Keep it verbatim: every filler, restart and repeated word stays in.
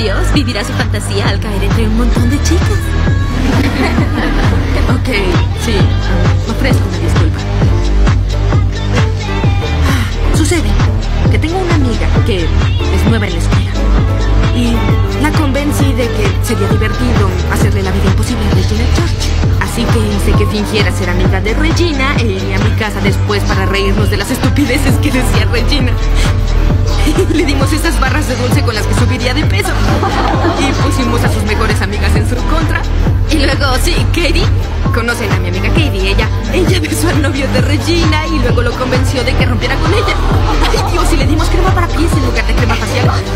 Dios, vivirá su fantasía al caer entre un montón de chicas. Ok, sí, um, ofrezco una disculpa. Ah, sucede que tengo una amiga que es nueva en la escuela y la convencí de que sería divertido hacerle la vida imposible a Regina George. Así que hice que fingiera ser amiga de Regina e iría a mi casa después para reírnos de las estupideces que decía Regina. Le dimos esas barras de dulce con las que subiría de peso y pusimos a sus mejores amigas en su contra. Y luego, sí, Katie, conocen a mi amiga Katie, ella ella besó al novio de Regina y luego lo convenció de que rompiera con ella. Ay, Dios, y le dimos crema para pies en lugar de crema facial.